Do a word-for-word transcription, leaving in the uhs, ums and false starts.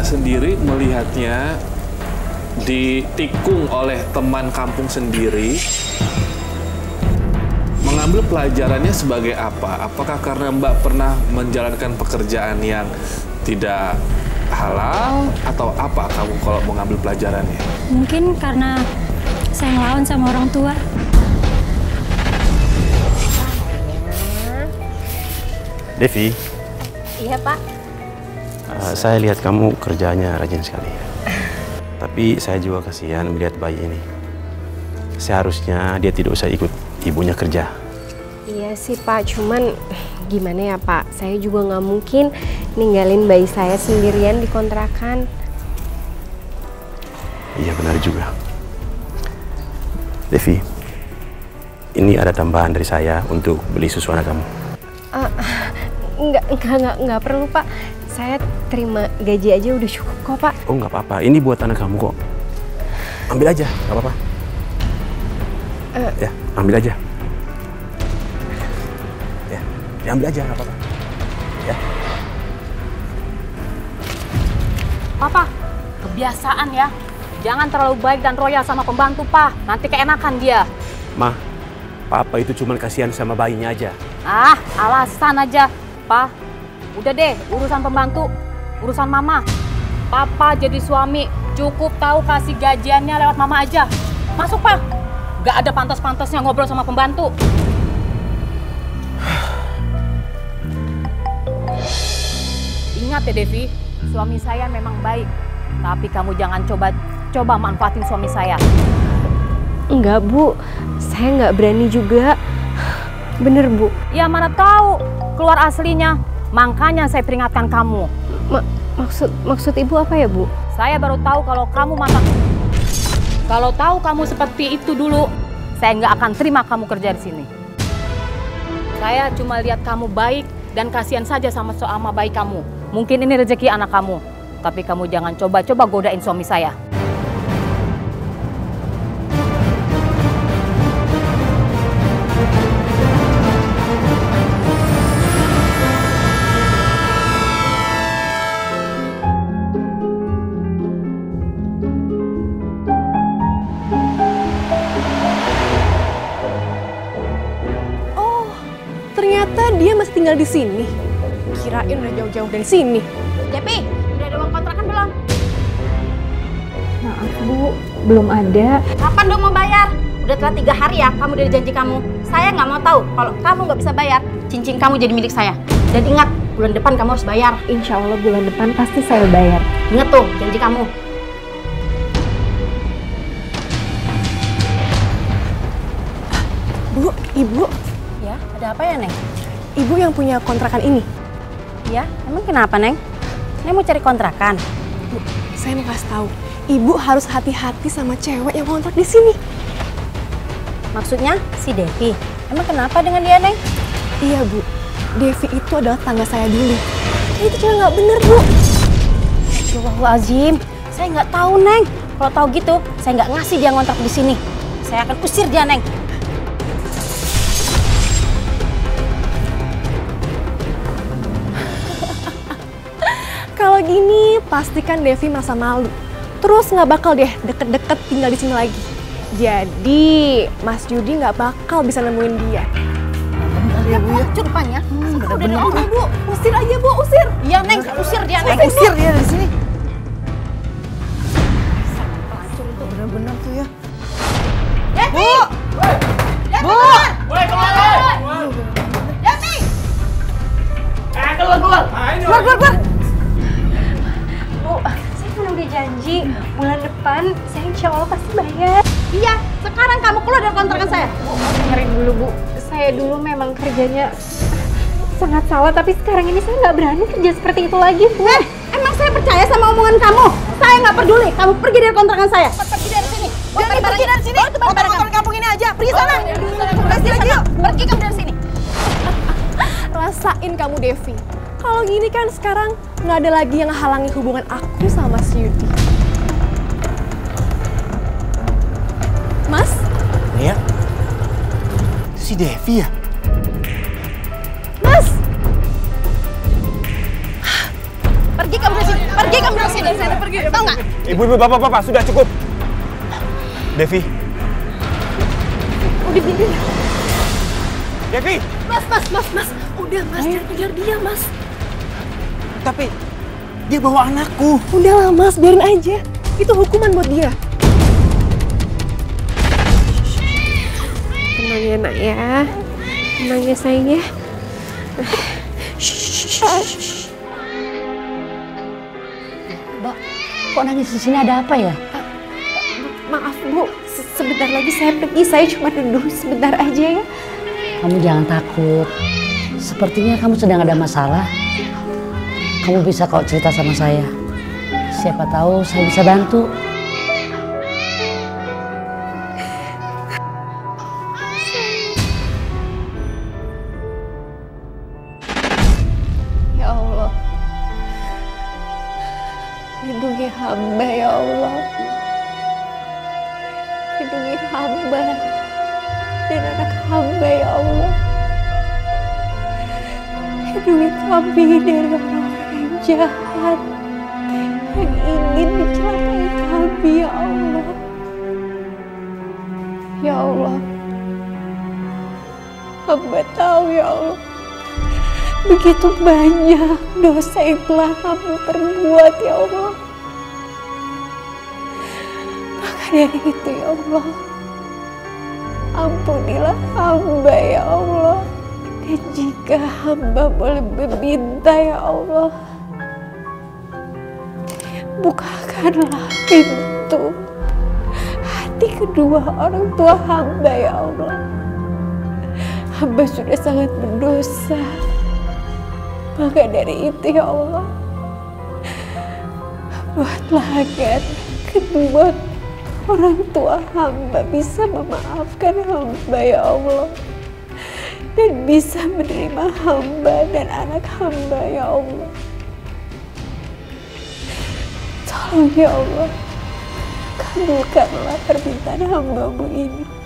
sendiri melihatnya ditikung oleh teman kampung sendiri, mengambil pelajarannya sebagai apa? Apakah karena Mbak pernah menjalankan pekerjaan yang tidak halal atau apa kamu kalau mengambil pelajarannya? Mungkin karena saya ngelawan sama orang tua. Devi. Iya, Pak. Uh, saya lihat kamu kerjanya rajin sekali. Tapi saya juga kasihan melihat bayi ini. Seharusnya dia tidak usah ikut ibunya kerja. Iya sih, Pak. Cuman gimana ya, Pak? Saya juga nggak mungkin ninggalin bayi saya sendirian di kontrakan. Iya, benar juga. Devi, ini ada tambahan dari saya untuk beli susu anak kamu. Uh, enggak, enggak, enggak, enggak perlu, Pak. Saya terima gaji aja udah cukup kok, Pak. Oh, nggak apa-apa. Ini buat anak kamu kok. Ambil aja, nggak apa-apa. Uh, ya, ambil aja. Ya, ya ambil aja, nggak apa-apa. Ya. Papa, kebiasaan ya. Jangan terlalu baik dan royal sama pembantu, Pak. Nanti keenakan dia. Ma, Papa itu cuma kasihan sama bayinya aja. Ah, alasan aja, Pak. Udah deh, urusan pembantu, urusan mama. Papa jadi suami, cukup tahu kasih gajiannya lewat mama aja. Masuk, Pak. Gak ada pantas-pantasnya ngobrol sama pembantu. Ingat ya, Devi, suami saya memang baik. Tapi kamu jangan coba coba manfaatin suami saya. Enggak, Bu. Saya nggak berani juga. Bener, Bu. Ya mana tahu keluar aslinya. Makanya saya peringatkan kamu. Ma maksud maksud Ibu apa ya, Bu? Saya baru tahu kalau kamu masak. Kalau tahu kamu seperti itu dulu, saya nggak akan terima kamu kerja di sini. Saya cuma lihat kamu baik dan kasihan saja sama sama bayi kamu. Mungkin ini rezeki anak kamu, tapi kamu jangan coba-coba godain suami saya. Ternyata dia masih tinggal di sini. Kirain udah jauh-jauh dari sini. Devi, udah ada uang kontrakan belum? Maaf, Bu, belum ada. Kapan dong mau bayar? Udah telah tiga hari ya kamu dari janji kamu. Saya nggak mau tahu kalau kamu nggak bisa bayar, cincin kamu jadi milik saya. Dan ingat, bulan depan kamu harus bayar. Insya Allah bulan depan pasti saya bayar. Ingat tuh janji kamu. Bu, Ibu. Ya, ada apa ya, Neng? Ibu yang punya kontrakan ini. Ya, emang kenapa, Neng? Neng mau cari kontrakan? Bu, saya mau kasih tahu. Ibu harus hati-hati sama cewek yang kontrak di sini. Maksudnya si Devi. Emang kenapa dengan dia, Neng? Iya, Bu. Devi itu adalah tangga saya dulu. Itu cewek nggak bener, Bu. Astagfirullahaladzim. Saya nggak tahu, Neng. Kalau tahu gitu, saya nggak ngasih dia ngontrak di sini. Saya akan usir dia, Neng. Kalau gini, pastikan Devi merasa malu. Terus nggak bakal deh deket-deket tinggal di sini lagi. Jadi, Mas Yudi nggak bakal bisa nemuin dia. Benar ya, Bu, ya? Curupannya. Hmm, bener-bener. Udah, Bu. Usir aja, Bu. Usir. Iya, Neng. Usir dia, Neng. Usir dia dari sini. Pelacur itu. Bener-bener tuh ya. Devi! Devi, Bu! keluar! Devi! Eh, keluar, keluar! Keluar, keluar, keluar. Bu, saya kan udah janji bulan depan saya insya Allah pasti bayar. Iya, sekarang kamu keluar dari kontrakan saya. Bu, dengerin dulu, Bu. Saya dulu memang kerjanya sangat salah, tapi sekarang ini saya nggak berani kerja seperti itu lagi, Bu. Eh, emang saya percaya sama omongan kamu? Saya nggak peduli. Kamu pergi dari kontrakan saya. Pergi dari sini. Jangan pergi dari sini. Motor-motor kampung ini aja. Pergi sana. Pergi lagi yuk. Pergi kamu dari sini. Rasain kamu, Devi. Kalau gini kan sekarang nggak ada lagi yang halangi hubungan aku sama Mas Yudi. Mas? Nia? Si Devi ya? Mas! Pergi kamu dari sini. Pergi kamu dari sini, saya pergi. Tahu nggak? Ibu-ibu, bapak-bapak, sudah cukup. Devi. Udah biarin. Devi. Mas, mas, mas, mas. Udah mas, jangan kejar dia mas. Tapi dia bawa anakku. Udahlah mas, biarin aja. Itu hukuman buat dia. Tenang ya nak ya. Tenang ya sayang ya. Mbak, kok nangis di sini, ada apa ya? Maaf Bu, se- sebentar lagi saya pergi. Saya cuma duduk sebentar aja ya. Kamu jangan takut. Sepertinya kamu sedang ada masalah. Kamu bisa kok cerita sama saya. Siapa tahu saya bisa bantu. Ya Allah, lindungi hamba ya Allah. Lindungi hamba dan anak hamba ya Allah. Lindungi kami dari orang-orang yang jahat yang ingin mencelakai kami ya Allah. Ya Allah, hamba tahu ya Allah, begitu banyak dosa yang telah hamba perbuat ya Allah. Maka dari itu ya Allah, ampunilah hamba ya Allah. Dan jika hamba boleh meminta ya Allah, bukakanlah pintu hati kedua orang tua hamba ya Allah. Hamba sudah sangat berdosa. Maka dari itu ya Allah, buatlah agar kedua orang tua hamba bisa memaafkan hamba ya Allah, dan bisa menerima hamba dan anak hamba ya Allah. Tolong ya Allah, kabulkanlah permintaan hamba-Mu ini.